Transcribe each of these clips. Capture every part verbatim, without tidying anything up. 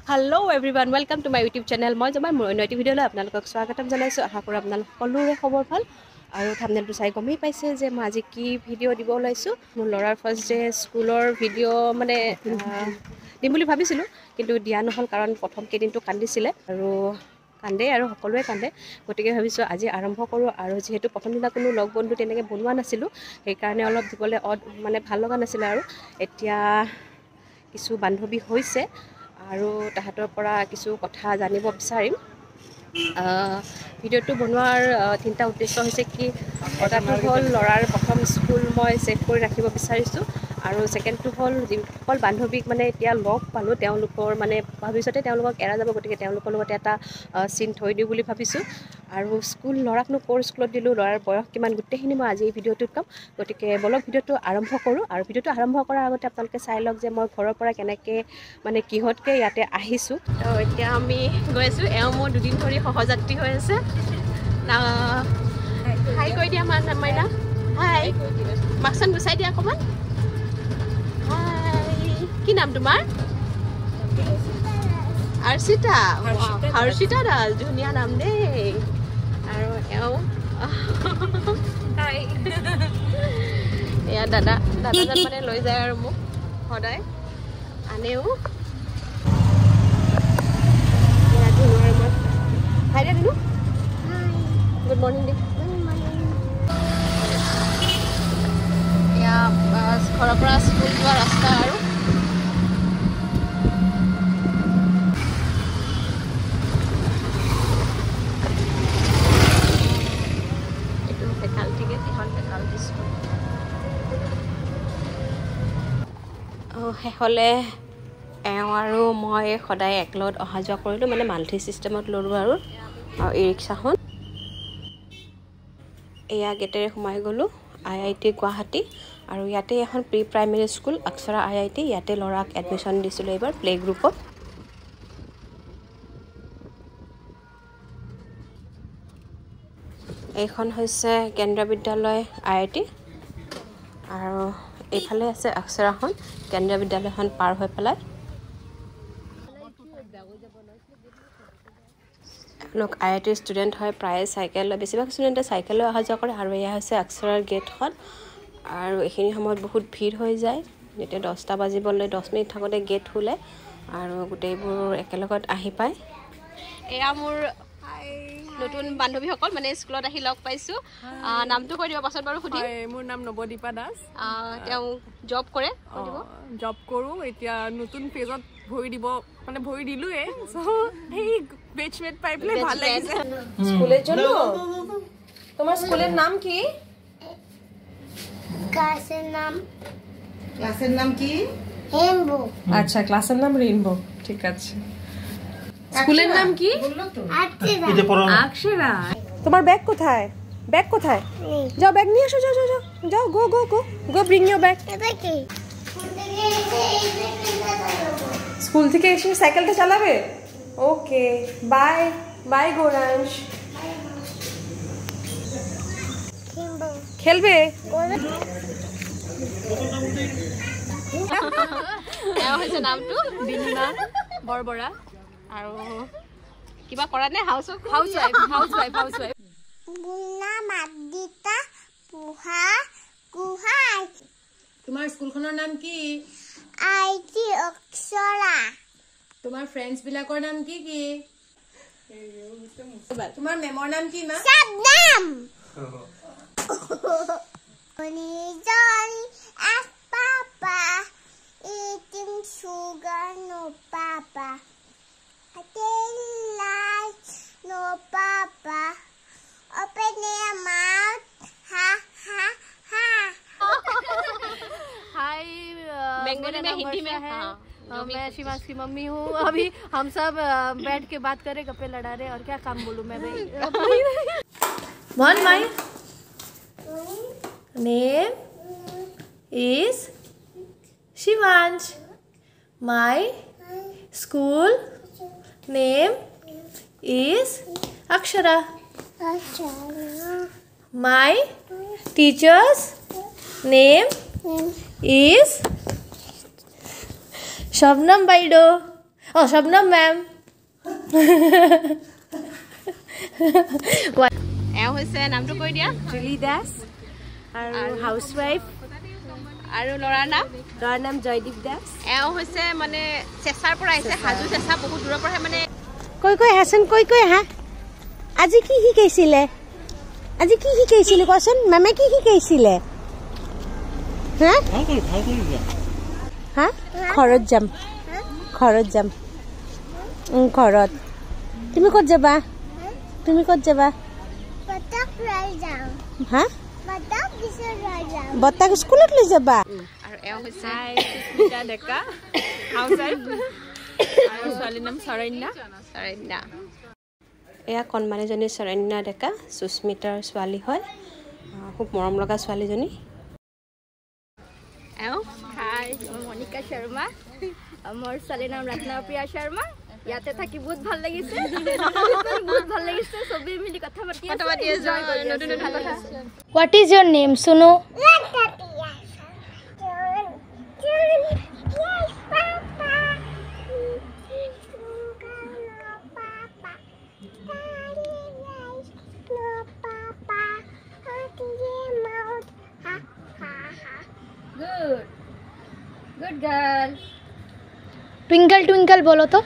Hello everyone, welcome to my YouTube channel. মই জমাৰ মোৰ নতুন ভিডিঅ'লৈ আপোনালোকক স্বাগতম জনাইছো। আশা কৰোঁ আপোনালোক সকলোৰে খবৰ ভাল আৰু থাম্বনেইলটো চাই গমেই পাইছে যে মই আজি কি ভিডিঅ' দিব ওলাইছো। মোৰ ল'ৰাৰ ফাৰ্ষ্ট ডে স্কুলৰ ভিডিঅ' মানে দিম বুলি ভাবিছিলোঁ, কিন্তু দিয়া নহ'ল কাৰণ প্ৰথম কেইদিনটো কান্দিছিলে আৰু কান্দে আৰু সকলোৱে কান্দে। গতিকে ভাবিছোঁ আজি আৰম্ভ কৰোঁ, আৰু যিহেতু প্ৰথম দিনা কোনো লগ বন্ধু তেনেকৈ বনোৱা নাছিলোঁ, সেইকাৰণে অলপ দিবলৈ মানে ভাল লগা নাছিলে। আৰু এতিয়া কিছু বান্ধৱী হৈছে আৰু তাহাঁতৰ পৰা কিছু কথা জানিব বিচাৰিম। ভিডিঅ'টো বনোৱাৰ তিনিটা উদ্দেশ্য হৈছে কি, এটাটো হ'ল ল'ৰাৰ প্ৰথম স্কুল মই ছেভ কৰি ৰাখিব বিচাৰিছোঁ, আৰু ছেকেণ্ডটো হ'ল যিসকল বান্ধৱীক মানে এতিয়া লগ পালোঁ তেওঁলোকৰ মানে ভৱিষ্যতে তেওঁলোকক এৰা যাব, গতিকে তেওঁলোকৰ লগতে এটা চিন থৈ দিওঁ বুলি ভাবিছোঁ। আৰু স্কুল ল'ৰাকনো ক'ৰ স্কুলত দিলোঁ, ল'ৰাৰ বয়স কিমান, গোটেইখিনি মই আজি এই ভিডিঅ'টোত ক'ম। গতিকে বলক ভিডিঅ'টো আৰম্ভ কৰোঁ। আৰু ভিডিঅ'টো আৰম্ভ কৰাৰ আগতে আপোনালোকে চাই লওক যে মই ঘৰৰ পৰা কেনেকৈ মানে কিহতকৈ ইয়াতে আহিছোঁ। তো এতিয়া আমি গৈ আছোঁ। এওঁ মোৰ দুদিন ধৰি সহযাত্ৰী হৈ আছে। হাই কৈ দিয়া মান মাইনা, হাই মাকচান গুচাই দিয়া অকণমান। হাই, কি নাম তোমাৰ? হৰ্ষিতা। হৰ্ষিতা দাস, ধুনীয়া নাম দেই। আৰু এওঁ এয়া দাদা দাদাজন মানে লৈ যায় আৰু মোক সদায় আনেও। হাই দে দিনো, গুড মৰ্ণিং দে। এয়া ঘৰৰ পৰা স্কুল যোৱা ৰাস্তা আৰু এইটো ফেকাল্টিকে এখন ফেকাল্টি স্কুল। শেষলৈ এওঁ আৰু মই সদায় একেলগত অহা যোৱা কৰিলোঁ, মানে মাল্টি ছিষ্টেমত ল'লোঁ আৰু ই ৰিক্সাখন। এয়া গেটেৰে সোমাই গ'লোঁ আই আই টি গুৱাহাটী, আৰু ইয়াতে এখন pre primary school Akshara I I T, ইয়াতে ল'ৰাক এডমিশ্যন দিছিলোঁ এইবাৰ প্লে গ্ৰুপত। এইখন হৈছে কেন্দ্ৰীয় বিদ্যালয় আই আই টি, আৰু এইফালে আছে অক্ষৰাখন, কেন্দ্ৰীয় বিদ্যালয়খন পাৰ হৈ পেলাই। লোক আই আই টিৰ ষ্টুডেণ্ট হয়, প্ৰায়ে চাইকেল, বেছিভাগ ষ্টুডেণ্টে চাইকেলৈ অহা যোৱা কৰে। আৰু এয়া হৈছে অক্ষৰাৰ গেটখন, আৰু এইখিনি সময়ত বহুত ভিৰ হৈ যায়। যেতিয়া দহটা বাজিবলৈ দহ মিনিট থাকোঁতে গেট খোলে আৰু গোটেইবোৰ একেলগত আহি পায়। এয়া মোৰ নতুন বান্ধৱীসকল, মানে স্কুলত আহি লগ পাইছোঁ। নামটো কৈ দিব পাছত বাৰু সুধিম। মোৰ নাম নৱদীপা দাস। তেওঁ জব কৰে, জব কৰোঁ। এতিয়া নতুন পেজত ভৰি দিব মানে ভৰি দিলোঁৱে, সেই বেচমেট পাই পেলাই ভাল লাগিছে। স্কুলের জন্য তোমার স্কুলের নাম কি? ক্লাসের নাম ক্লাসের নাম কি? রেইনবো। আচ্ছা, ক্লাসের নাম রেইনবো, ঠিক আছে। স্কুলের নাম কি? অক্ষরা। তোমার ব্যাগ কোথায়? ব্যাগ কোথায়? যাও ব্যাগ নিয়ে আসো, যাও যাও যাও যাও, go go go go bring your bag. এটা কি? স্কুল থেকে এসে সাইকেলটা চালাবে? Okay, bye bye Gauransh. খেলবে? এও হৈছে নামটো বিনুনান বৰবৰা, আৰু কিবা কৰা নে? House house wife house wife house wife বুনা মাদিতা পুহা কুহাই। তোমাৰ স্কুলখনৰ নাম কি? আইটি অক্ষৰা। তোমাৰ ফ্ৰেণ্ডছ বিলাকৰ নাম কি কি? তোমাৰ মেমৰ নাম কি মা? Shabnam. Johnny as Papa eating sugar, no Papa. I tell lies, no Papa. Open your mouth, ha ha ha. हाय, बंगाली में हिंदी में है। हाँ, हाँ, मैं शिवांश की मम्मी हूँ। अभी हम सब बैठ के बात कर रहे, गप्पे लड़ा रहे, और क्या काम बोलूँ मैं भाई। One my name is Shivansh. My school name is Akshara. My teacher's name is Shabnam Baido. Oh, Shabnam ma'am. এওঁ হৈছে নামটো কৈ দিয়া Julie Das. Our housewife. আৰু ল'ৰাৰ নাম Our name Joydeep Das. এওঁ হৈছে মানে চেঁচাৰ পৰা আহিছে হাজো চেঁচা বহুত দূৰৰ পৰা মানে কৈ কৈ হাচোন কৈ কৈ হা আজি কি শিকাইছিলে আজি কি শিকাইছিলে কোৱাচোন মামে কি শিকাইছিলে হা হা ঘৰত যাম ঘৰত যাম ঘৰত তুমি ক'ত যাবা তুমি ক'ত যাবা Butterfly down. হা Butterfly down. বতাক স্কুলত লৈ যাবা আৰু এওঁ হৈছে সুস্মিতা ডেকা হাউচৱাইফ আৰু ছোৱালীৰ নাম শৰণ্যা শৰণ্যা এয়া কণমানিজনী শৰণ্যা ডেকা সুস্মিতাৰ ছোৱালী হয় খুব মৰম লগা ছোৱালীজনী এওঁ Hi, I'm Monica Sharma. Our ছোৱালীৰ নাম ৰত্না প্ৰিয়া শৰ্মা ইয়াতে থাকি বহুত ভাল লাগিছে বহুত ভাল লাগিছে সবে মিলি কথা পাতি কথা পাতি আছো নতুন নতুন কথা What is your name Sunu Good. Good girl. Twinkle twinkle বলো তো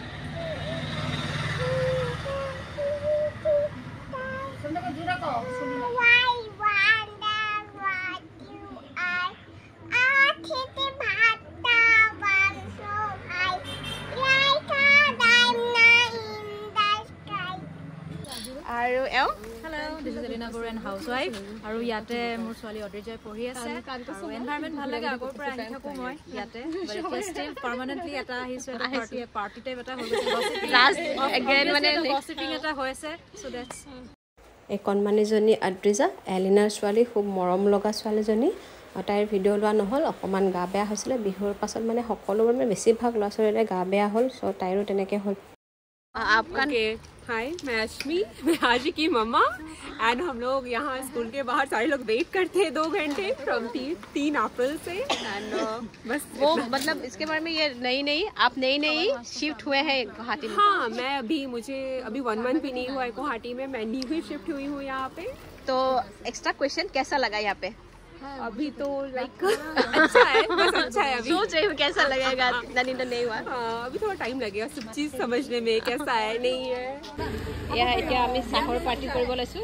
I wonder what you are. Ah, kitty bhatta one so high, like a diamond in the sky. আৰু এওঁ Hello, this is Elena Goran, housewife. আৰু ইয়াতে মোৰ ছোৱালী অদ্ৰিজাই পঢ়ি আছে আৰু এনভাইৰনমেন্ট ভাল লাগে আগৰ পৰা আহি থাকো মই ইয়াতে বাট ষ্টিল পাৰ্মানেন্টলি এটা আহিছো এটা পাৰ্টি পাৰ্টি টাইপ এটা হৈ গৈছে লাষ্ট এগেইন মানে গসিপিং এটা হৈ আছে সো দ্যাটস এই কণমানিজনী আদ্ৰিজা এলিনাৰ ছোৱালী খুব মৰম লগা ছোৱালীজনী তাইৰ ভিডিঅ' লোৱা নহ'ল অকণমান গা বেয়া হৈছিলে বিহুৰ পাছত মানে সকলোবোৰ মানে বেছিভাগ ল'ৰা ছোৱালীৰে গা বেয়া হ'ল চ' তাইৰো তেনেকৈ হ'ল आपका हाय मैं अश्मी मैं आजी की मम्मा एंड हम लोग यहाँ स्कूल के बाहर सारे लोग वेट करते हैं दो घंटे फ्रॉम तीन तीन अप्रैल से एंड बस वो मतलब इसके बारे में ये नई नई आप नई नई शिफ्ट हुए हैं गुवाहाटी में हाँ मैं अभी मुझे अभी वन मंथ भी नहीं हुआ है गुवाहाटी में मैं न्यू ही शिफ्ट हुई हूँ यहाँ पे तो एक्स्ट्रा क्वेश्चन कैसा लगा यहाँ पे अभी तो लाइक अच्छा है बस अच्छा है अभी सोच रही हूँ कैसा लगेगा इतना दिन तो नहीं हुआ हाँ, अभी थोड़ा टाइम लगेगा सब चीज समझने में कैसा है नहीं है এয়া এতিয়া আমি চাহৰ পাৰ্টি কৰিব লৈছোঁ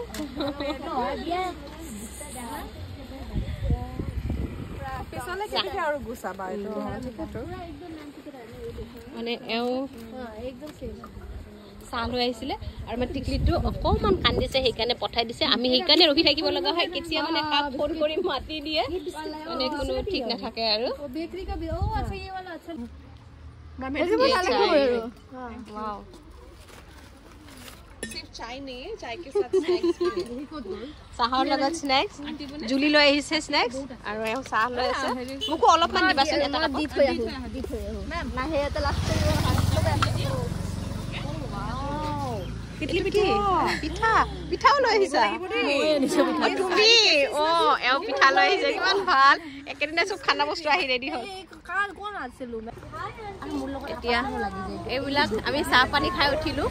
और गुस्सा মানে এওঁ চাহ লৈ আহিছিলে আৰু মানে টিকলিটো অকণমান কান্দিছে সেইকাৰণে পঠাই দিছে আমি সেইকাৰণে ৰখি থাকিব লগা হয় কেতিয়া মানে কাক ফোন কৰি মাতি দিয়ে মানে কোনো ঠিক নাথাকে আৰু बेकरी का भी ओ अच्छा ये वाला अच्छा वाओ सिर्फ चाय नहीं है चाय के साथ स्नैक्स চাহৰ লগত স্নैक्स জুলি লৈ আহিছে স্নैक्स আৰু এওঁ চাহ লৈ আছে মোকো অলপমান দিবাচোন এটা কাপ দি থৈ আহো দি থৈ আহো মেম নাহে এটা লাষ্ট পিঠি পিঠি পিঠা পিঠাও লৈ আহিছা তুমি অ এওঁ পিঠা লৈ আহিছে কিমান ভাল একেদিনাই চব খানা বস্তু আহি ৰেডি হ'ল কাৰ কোন আছিল এতিয়া এইবিলাক আমি চাহ পানী খাই উঠিলো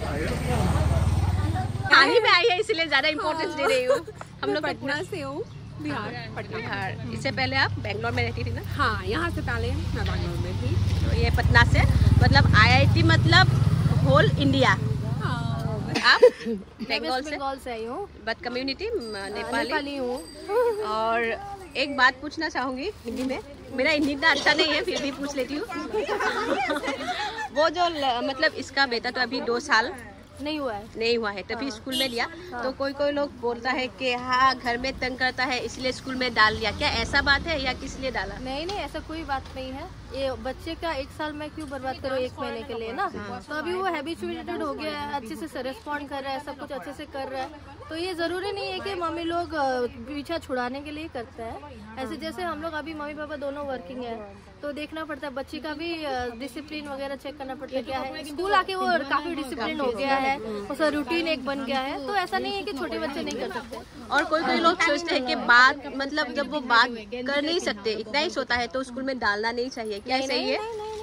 पानी में आई है इसलिए ज्यादा इम्पोर्टेंस दे रही हूँ हम लोग पटना से हूँ बिहार पटना बिहार इससे पहले आप बेंगलोर में रहती थी ना हाँ यहाँ से पहले मैं बैंगलोर में थी तो ये पटना से मतलब आईआईटी मतलब होल इंडिया आप बंगाल से बंगाल से आई हूँ बट कम्युनिटी नेपाली नेपाली हूँ और एक बात पूछना चाहूँगी हिंदी में मेरा हिंदी इतना अच्छा नहीं है फिर भी पूछ लेती हूँ वो जो ल- मतलब इसका बेटा तो अभी दो साल नहीं हुआ है नहीं हुआ है तभी स्कूल में लिया तो कोई कोई लोग बोलता है कि हाँ घर में तंग करता है इसलिए स्कूल में डाल लिया क्या ऐसा बात है या किस लिए डाला नहीं नहीं ऐसा कोई बात नहीं है ये बच्चे का एक साल में क्यों बर्बाद करो एक महीने के लिए ना तो अभी वो हैबिचुएटेड हो गया है अच्छे से रेस्पॉन्ड कर रहा है सब कुछ अच्छे से कर रहा है तो ये जरूरी नहीं है कि मम्मी लोग अ, पीछा छुड़ाने के लिए करते हैं ऐसे जैसे हम लोग अभी मम्मी पापा दोनों वर्किंग है तो देखना पड़ता है बच्चे का भी डिसिप्लिन वगैरह चेक करना पड़ता है क्या है स्कूल आके वो काफी डिसिप्लिन हो गया है उसका रूटीन एक बन गया है तो ऐसा नहीं है कि छोटे बच्चे नहीं कर सकते और कोई कोई लोग सोचते हैं कि बात मतलब जब वो बात कर नहीं सकते इतना ही सोता है तो स्कूल में डालना नहीं चाहिए क्या नहीं, सही नहीं, है नहीं, नहीं, नहीं।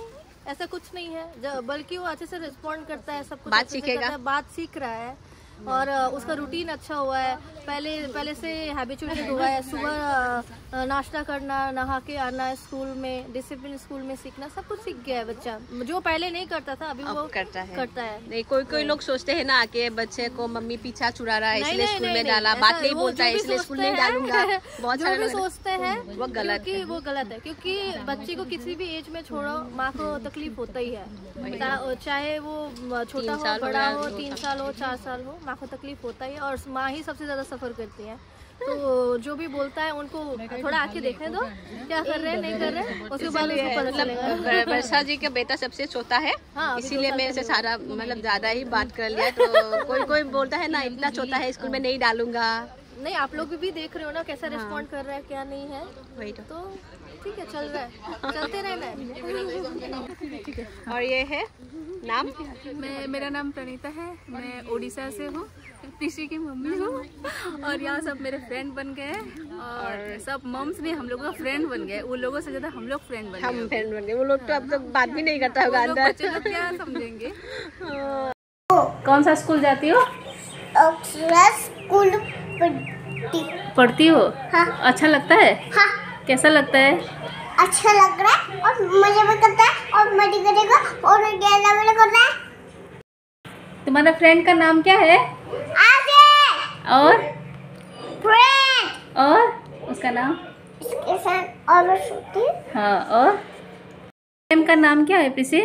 ऐसा कुछ नहीं है, ज- बल्कि वो अच्छे से रिस्पॉन्ड करता है, सब कुछ बात अच्छे से सीखेगा। करता है, बात सीख रहा है और अ, उसका रूटीन अच्छा हुआ है। पहले पहले से हैबिचुएटेड हुआ है, सुबह अ, नाश्ता करना, नहा के आना, स्कूल में डिसिप्लिन स्कूल में सीखना, सब कुछ सीख गया है बच्चा, जो पहले नहीं करता था अभी अब वो करता है। करता है। नहीं, कोई कोई लोग सोचते हैं ना कि बच्चे को मम्मी पीछा चुरा रहा है नहीं, इसलिए नहीं, स्कूल नहीं, में डाला, नहीं, बात ऐसा- नहीं वो बोलता है जो भी इसलिए स्कूल सोचते नहीं हैं, डालूंगा। बहुत जो सारे भी लोग सोचते हैं वो गलत क्योंकि है। वो गलत है, क्योंकि बच्चे को किसी भी एज में छोड़ो माँ को तकलीफ होता ही है, ता- चाहे वो छोटा तीन हो, साल हो बड़ा या हो, दो तीन साल। साल हो, चार साल हो, माँ को तकलीफ होता ही है और माँ ही सबसे ज्यादा सफर करती है। तो जो भी बोलता है उनको थोड़ा आके देखने दो, क्या कर रहे हैं नहीं कर रहे हैं, उसके बाद उसको पता चलेगा। मतलब वर्षा जी का बेटा सबसे छोटा है, हाँ, अभी इसीलिए दो मैं साल इसे सारा मतलब ज्यादा ही बात कर लिया। तो कोई कोई बोलता है ना इतना छोटा है स्कूल में नहीं डालूंगा। नहीं, आप लोग भी देख रहे हो ना कैसा रिस्पॉन्ड कर रहा है, क्या नहीं है, वही तो। तो ठीक है, चल रहा है, चलते रहना है। और ये है नाम, मैं मेरा नाम प्रणीता है, मैं उड़ीसा से हूँ, प्रीशी की मम्मी हूँ और यहाँ सब मेरे फ्रेंड बन गए हैं और सब मम्स भी हम लोगों का फ्रेंड बन गए, उन लोगों से ज़्यादा हम लोग फ्रेंड बन हम गए। फ्रेंड बन गए। वो लोग तो अब तक बात भी नहीं करता होगा वो लोग अंदर। बच्चे लोग क्या समझेंगे। कौन सा स्कूल जाती हो? अक्षरा स्कूल पढ़ती। पढ़ती हो? हाँ। अच्छा लगता है? हाँ, कैसा लगता है? अच्छा लग रहा है और मजा भी करता है और मजा करेगा और ज्यादा भी करता है। तुम्हारा फ्रेंड का नाम क्या है? आगे और फ्रेंड और उसका नाम? इसके साथ और छुट्टी हाँ, और मैम का नाम क्या है प्रीसी?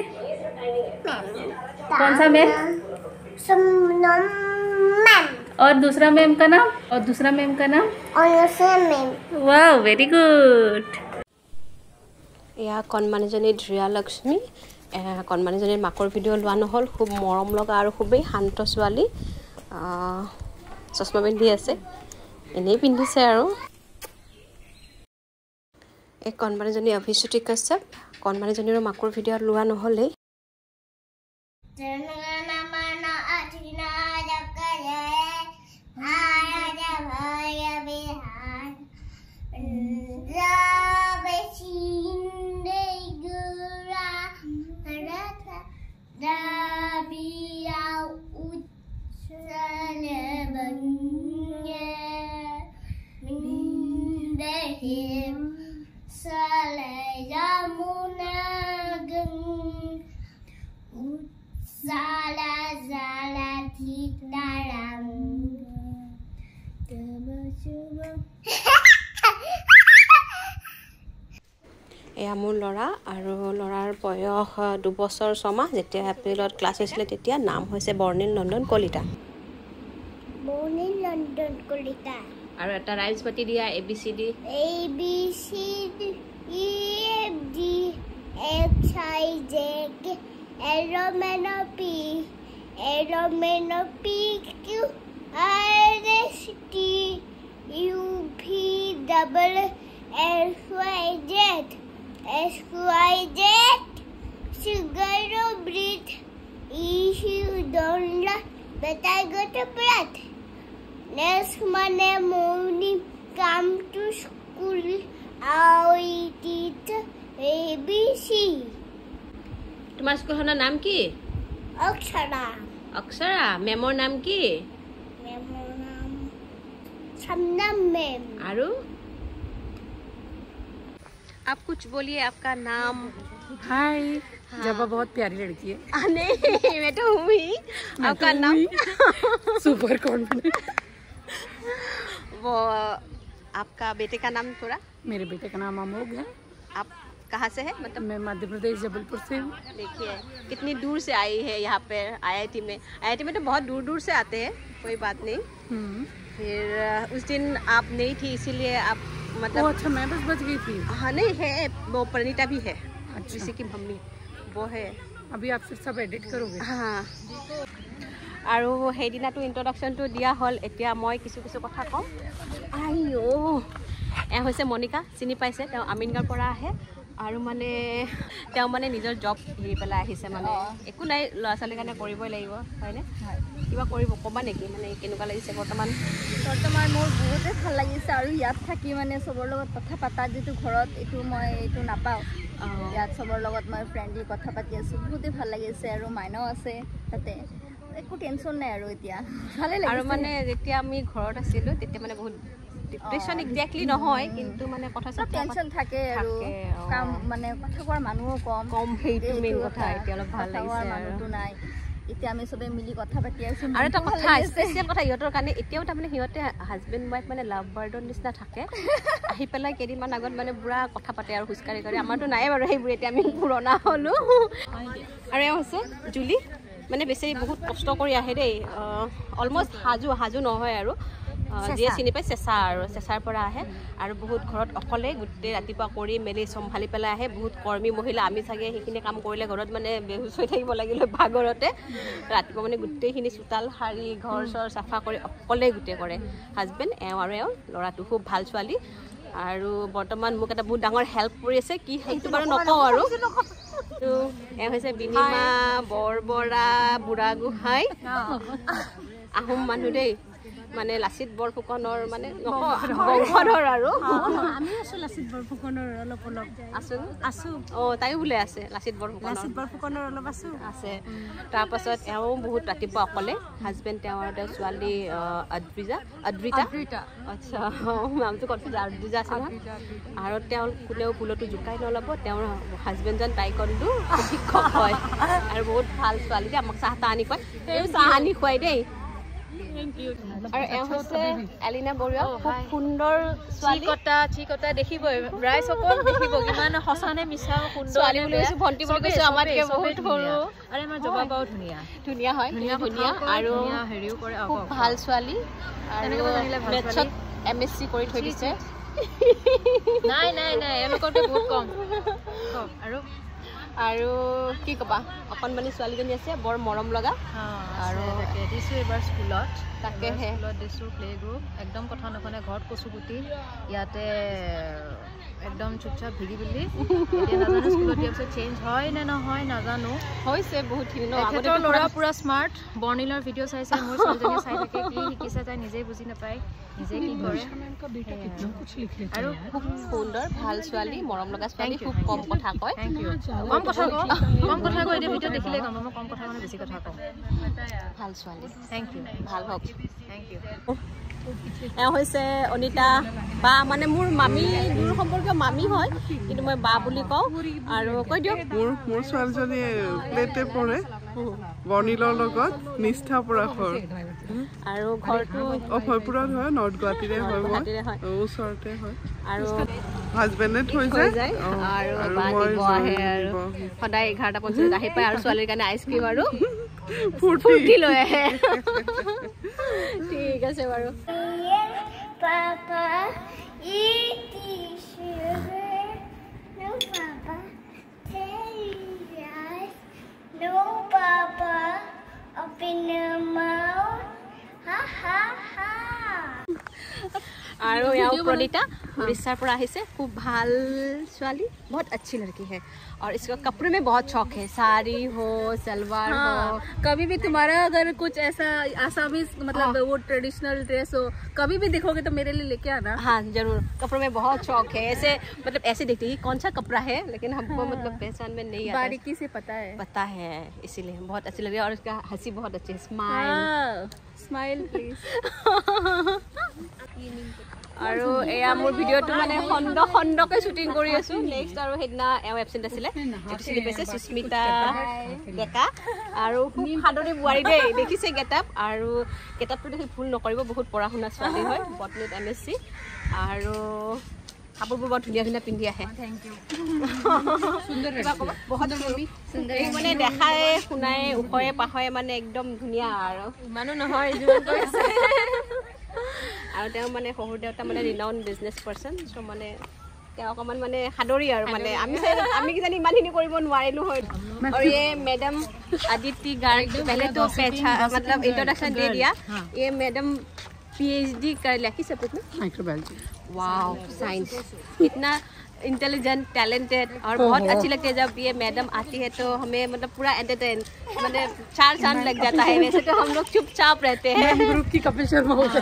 कौन सा मैम? सुमनम मैम और दूसरा मैम का नाम? और दूसरा मैम का नाम? और मैम। वाह, वेरी गुड। এয়া কণমানিজনী ধ্ৰিয়া লক্ষ্মী, কণমানিজনীৰ মাকৰ ভিডিঅ' লোৱা নহ'ল। খুব মৰম লগা আৰু খুবেই শান্ত ছোৱালী, চশমা পিন্ধি আছে, এনেই পিন্ধিছে আৰু। এই কণমানিজনী অভিশ্ৰুতি কাশ্যপ, কণমানিজনীৰো মাকৰ ভিডিঅ' লোৱা নহ'লেই। এয়া মোৰ ল'ৰা, আৰু ল'ৰাৰ বয়স দুবছৰ ছমাহ। যেতিয়া এপ্ৰিলত ক্লাছ হৈছিলে তেতিয়া নাম হৈছে বৰ্ণিল নন্দন কলিতা। বৰ্ণিল নন্দন কলিতা। আৰু এটা ৰাইজ পাতি দিয়া A B C D. A B C D E F G H I J K L M N O P L M N O P Q R S T U V W X Y Z S Y Z sugar no breathe if you don't like better go to bed. Next Monday morning, come to school. I eat A B C. তোমাৰ স্কুলখনৰ নাম কি? Akshara. Akshara. মেমৰ নাম কি? मेरा नाम संदम ma'am. आरू आप कुछ बोलिए, आपका नाम? हाय, जबा बहुत प्यारी लड़की है। आ, नहीं, मैं तो हूँ ही। आपका नाम? Super confident. वो आपका बेटे का नाम थोड़ा? मेरे बेटे का नाम अमोघ है। आप कहाँ से है? मतलब मैं मध्य प्रदेश जबलपुर से हूँ। देखिए कितनी दूर से आई है यहाँ पे आई आई टी में। आई आई टी में तो बहुत दूर दूर से आते हैं, कोई बात नहीं। फिर उस दिन आप नहीं थी इसीलिए आप मतलब ओ, अच्छा, मैं बस बच गई थी। हाँ, नहीं है, वो प्रणीता भी है, अच्छा। जिसे की मम्मी वो है। अभी आप फिर सब एडिट करोगे? हाँ, আৰু সেইদিনাটো ইন্ট্ৰডাকশ্যনটো দিয়া হ'ল। এতিয়া মই কিছু কিছু কথা ক'ম। আইঅ', এয়া হৈছে মনিকা, চিনি পাইছে, তেওঁ আমিনগাঁৱৰ পৰা আহে। আৰু মানে তেওঁ মানে নিজৰ জব হেৰি পেলাই আহিছে মানে একো নাই ল'ৰা ছোৱালীৰ কাৰণে কৰিবই লাগিব হয়নে কিবা কৰিব ক'বা নেকি মানে কেনেকুৱা লাগিছে বৰ্তমান বৰ্তমান মোৰ বহুতে ভাল লাগিছে আৰু ইয়াত থাকি মানে চবৰ লগত কথা পাতা যিটো ঘৰত এইটো মই এইটো নাপাওঁ ইয়াত চবৰ লগত মই ফ্ৰেণ্ডলি কথা পাতি আছোঁ বহুতেই ভাল লাগিছে আৰু মাইনাও আছে তাতে একো টেনশ্যন নাই আৰু এতিয়া ভালে লাগিছে আৰু মানে যেতিয়া আমি ঘৰত আছিলোঁ তেতিয়া মানে বহুত ডিপ্ৰেশ্যন একজেক্টলি নহয় কিন্তু মানে কথা চব টেনশ্যন থাকে আৰু কাম মানে কথা কোৱাৰ মানুহো কম কম সেইটো মেইন কথা এতিয়া অলপ ভাল লাগিছে মানুহটো নাই এতিয়া আমি চবে মিলি কথা পাতি আছোঁ আৰু এটা কথা স্পেচিয়েল কথা সিহঁতৰ কাৰণে এতিয়াও তাৰমানে সিহঁতে হাজবেণ্ড ৱাইফ মানে লাভ বাৰ্ডৰ নিচিনা থাকে আহি পেলাই কেইদিনমান আগত মানে পুৰা কথা পাতে আৰু খোজকাঢ়ি কৰি আমাৰতো নাই বাৰু সেইবোৰ এতিয়া আমি পুৰণা হ'লোঁ আৰু এওঁ হৈছে জুলি মানে বেছি বহুত কষ্ট কৰি আহে দেই অলমষ্ট হাজো হাজো নহয় আৰু যিয়ে চিনি পাই চেঁচা আৰু চেঁচাৰ পৰা আহে আৰু বহুত ঘৰত অকলে গোটেই ৰাতিপুৱা কৰি মেলি চম্ভালি পেলাই আহে বহুত কৰ্মী মহিলা আমি চাগে সেইখিনি কাম কৰিলে ঘৰত মানে বেহুচ হৈ থাকিব লাগিলে ভাগৰতে ৰাতিপুৱা মানে গোটেইখিনি চোতাল সাৰি ঘৰ চৰ চাফা কৰি অকলে গোটেই কৰে হাজবেণ্ড এওঁ আৰু এওঁ ল'ৰাটো খুব ভাল ছোৱালী আৰু বৰ্তমান মোক এটা বহুত ডাঙৰ হেল্প কৰি আছে কি সেইটো বাৰু নকওঁ আৰু তো এওঁ হৈছে বিনিমা বৰবৰা বুঢ়াগোহাঁই আহোম মানুহ দেই মানে লাচিত বৰফুকনৰ মানে বংশধৰ আৰু আমি আছো লাচিত বৰফুকনৰ অলপ অলপ আছো আছো অ তাইও বোলে আছে লাচিত বৰফুকনৰ লাচিত বৰফুকনৰ অলপ আছো আছে তাৰপাছত এওঁ বহুত ৰাতিপুৱা অকলে হাজবেণ্ড তেওঁৰ তেওঁৰ ছোৱালী অদ্ৰিজা অদ্ৰিতা আচ্ছা নামটো কনফিউজ অদ্ৰিজা আছে নহয় আৰু তেওঁ কোনেও ভুলতো জোকাই নল'ব তেওঁৰ হাজবেণ্ডজন টাইকণ্ডো শিক্ষক হয় আৰু বহুত ভাল ছোৱালী দেই আমাক চাহ তাহ আনি খুৱাই তেওঁ চাহ আনি খুৱাই দেই আৰু এওঁ হৈছে এলিনা বৰুৱা খুব সুন্দৰ ছোৱালী চিকতা চিকতা দেখিবই ৰাইজ অকল দেখিব কিমান সঁচানে মিছা সুন্দৰ ছোৱালী বুলি কৈছোঁ ভণ্টি বুলি কৈছোঁ আমাতকৈ বহুত সৰু আৰু আমাৰ জবাবাও ধুনীয়া ধুনীয়া হয় ধুনীয়া ধুনীয়া আৰু হেৰিও কৰে খুব ভাল ছোৱালী আৰু মেথছত এম এছ চি কৰি থৈ দিছে নাই নাই নাই এওঁলোকৰতো বহুত কম কম আৰু আৰু কি ক'বা অকণমানি ছোৱালীজনী আছে বৰ মৰম লগা আৰু দিছোঁ এইবাৰ স্কুলত তাকেহে স্কুলত দিছোঁ প্লে গ্ৰুপ একদম কথা নুশুনে ঘৰত কচুগুটি ইয়াতে একদম চুপচাপ ভিগি বুলি এতিয়া নাজানো স্কুলত দিয়াৰ পিছত চেঞ্জ হয় নে নহয় নাজানো হৈছে বহুতখিনি তেখেতৰ ল'ৰা পূৰা স্মাৰ্ট বৰ্ণিলৰ ভিডিঅ' চাইছে মোৰ ছোৱালীজনীয়ে চাই থাকে কি শিকিছে তাই নিজেই বুজি নাপায় নিজে কি কৰে আৰু খুব সুন্দৰ ভাল ছোৱালী মৰম লগা ছোৱালী খুব কম কথা কয় থেংক ইউ কম কথা কওঁ কম কথা কওঁ এতিয়া ভিডিঅ' দেখিলে গম মই কম কথা মানে বেছি কথা কওঁ ভাল ছোৱালী থেংক ইউ ভাল হওক থেংক ইউ এওঁ হৈছে অনিতা বা মানে মোৰ মামী দূৰ সম্পৰ্কীয় মামী হয় কিন্তু মই বা বুলি কওঁ আৰু কৈ দিয়ক মোৰ মোৰ ছোৱালীজনী প্লেটে পৰে বৰ্ণিলৰ লগত নিষ্ঠা পৰাশৰ আৰু ঘৰটো অভয়পুৰত হয় নৰ্থ গুৱাহাটীৰে হয় মই ওচৰতে হয় আৰু হাজবেণ্ডে থৈ যায় আৰু দিব আহে আৰু সদায় এঘাৰটা পঞ্চল্লিছ আহি পায় আৰু ছোৱালীৰ কাৰণে আইচক্ৰীম আৰু ফূৰ্তি লৈ আহে ঠিক আছে বাৰু Papa, eat sugar. No, Papa, take rice. No, Papa, open your mouth. Ha ha ha. আৰু এওঁ প্ৰণীতা উৰিষ্যাৰ পৰা আহিছে খুব ভাল ছোৱালী बहुत अच्छी लड़की है और इसका कपड़े में बहुत शौक है साड़ी हो सलवार हो कभी भी तुम्हारा अगर कुछ ऐसा आसामीज मतलब वो ट्रेडिशनल ड्रेस हो कभी भी दिखोगे तो मेरे लिए लेके आना हाँ जरूर कपड़ों में बहुत शौक है ऐसे मतलब ऐसे देखते हैं कौन सा कपड़ा है लेकिन हमको हाँ। मतलब पहचान में नहीं आता बारीकी से पता है पता है इसीलिए बहुत अच्छी लग रही है और इसका हंसी बहुत अच्छी है स्माइल स्माइल प्लीज আৰু এয়া মোৰ ভিডিঅ'টো মানে খণ্ড খণ্ডকৈ শ্বুটিং কৰি আছোঁ নেক্সট আৰু সেইদিনা এওঁ এবচেণ্ট আছিলে যিটো চিনি পাইছে সুস্মিতা ডেকা আৰু খুব সাদৰী বোৱাৰী দেই দেখিছে গেটআপ আৰু গেটআপটো দেখি ভুল নকৰিব বহুত পঢ়া শুনা ছোৱালী হয় বটনীত এম এছ চি আৰু কাপোৰবোৰ বৰ ধুনীয়া ধুনীয়া পিন্ধি আহে থেংক ইউ বহুত সুন্দৰ মানে দেখাই শুনাই ওখয়ে পাখয়ে মানে একদম ধুনীয়া আৰু ইমানো নহয় যিমান কৈছে আৰু তেওঁ মানে শহুৰ দেউতা মানে ৰিনাউন বিজনেছ পাৰ্চন চ' মানে তেওঁ অকণমান মানে সাদৰী আৰু মানে আমি আমি কিজানি ইমানখিনি কৰিব নোৱাৰিলোঁ হয় আৰু এই মেডাম আদিতি গাৰ্গ पहले तो पहचा मतलब इंट्रोडक्शन दे दिया ये मैडम पीएचडी कर लिया किस सब्जेक्ट में माइक्रोबायोलॉजी वाओ साइंस इतना इंटेलिजेंट टैलेंटेड और बहुत अच्छी लगती है जब ये मैडम आती है तो हमें मतलब पूरा एंटरटेन मतलब चार चांद लग जाता है। वैसे तो हम लोग चुपचाप रहते हैं। ग्रुप की कपिल शर्मा हो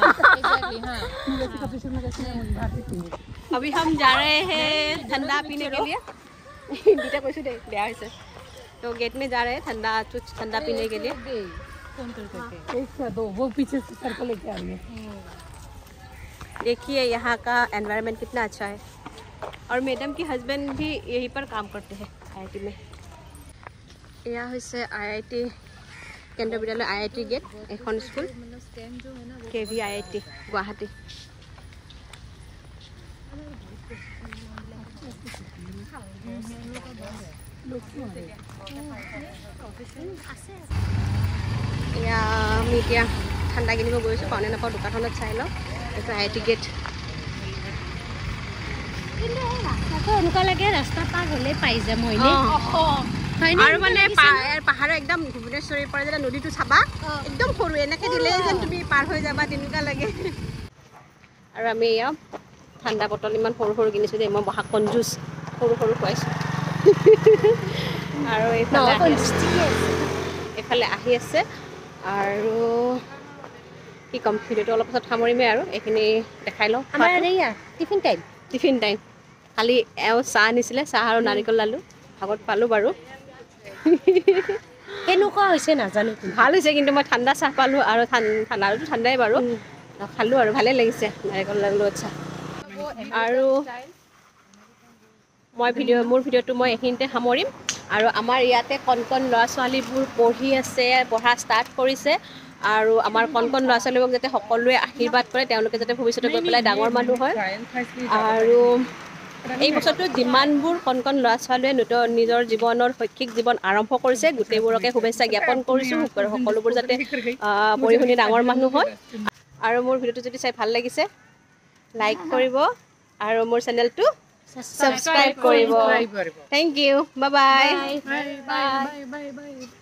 अभी हम जा रहे हैं ठंडा पीने के लिए। बीटा कैसे दे बेया है तो गेट में जा रहे हैं ठंडा कुछ ठंडा पीने के लिए। एक दो वो पीछे से सर को लेके आ रही है। देखिए यहाँ का एनवायरनमेंट कितना अच्छा है और मैडम की हस्बैंड भी यहीं पर काम करते हैं आई आई टी में। यह है आई I T Kendriya Vidyalaya I I T gate N school K V I I T Guwahati. এয়া আমি এতিয়া ঠাণ্ডা কিনিব গৈছোঁ পাওনে নাপাওঁ দোকানখনত চাই লওঁ। এইটো আই আই টি গেট। এনেকুৱা লাগে ৰাস্তা পাৰ হ'লে পাই যাম মই আৰু মানে পাহাৰৰ একদম ভুৱনেশ্বৰীৰ পৰা যেতিয়া নদীটো চাবা একদম সৰু এনেকৈ দিলে যেন তুমি পাৰ হৈ যাবা তেনেকুৱা লাগে। আৰু আমি এয়া ঠাণ্ডা বটল ইমান সৰু সৰু কিনিছোঁ দেই। মই বহা কনজুচ সৰু সৰু খুৱাইছোঁ। আৰু এইফালে এইফালে আহি আছে আৰু কি ক'ম ভিডিঅ'টো অলপ পাছত সামৰিমেই আৰু এইখিনি দেখাই লওঁ। আমাৰ এয়া টিফিন টাইম টিফিন টাইম কালি এওঁ চাহ আনিছিলে চাহ আৰু নাৰিকল লাডু ভাগত পালোঁ বাৰু। কেনেকুৱা হৈছে নাজানো ভাল হৈছে কিন্তু মই ঠাণ্ডা চাহ পালোঁ আৰু ঠাণ্ডাটো ঠাণ্ডাই বাৰু খালোঁ আৰু ভালেই লাগিছে নাৰিকল লাডু চাহ। আৰু মই ভিডিঅ' মোৰ ভিডিঅ'টো মই এইখিনিতে সামৰিম। আৰু আমাৰ ইয়াতে কণ কণ ল'ৰা ছোৱালীবোৰ পঢ়ি আছে পঢ়া ষ্টাৰ্ট কৰিছে আৰু আমাৰ কণ কণ ল'ৰা ছোৱালীবোৰক যাতে সকলোৱে আশীৰ্বাদ কৰে তেওঁলোকে যাতে ভৱিষ্যতে গৈ পেলাই ডাঙৰ মানুহ হয়। আৰু এই বছৰটো যিমানবোৰ কণ কণ ল'ৰা ছোৱালীয়ে নতুন নিজৰ জীৱনৰ শৈক্ষিক জীৱন আৰম্ভ কৰিছে গোটেইবোৰকে শুভেচ্ছা জ্ঞাপন কৰিছোঁ। সকলোবোৰ যাতে পঢ়ি শুনি ডাঙৰ মানুহ হয়। আৰু মোৰ ভিডিঅ'টো যদি চাই ভাল লাগিছে লাইক কৰিব আৰু মোৰ চেনেলটো ছাবস্ক্ৰাইব কৰিব। Thank you bye by.